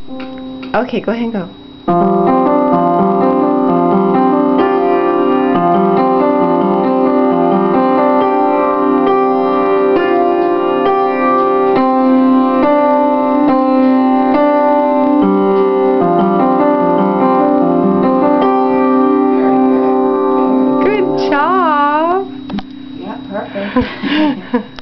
Okay, go ahead and go. Very good. Good job. Yeah, perfect.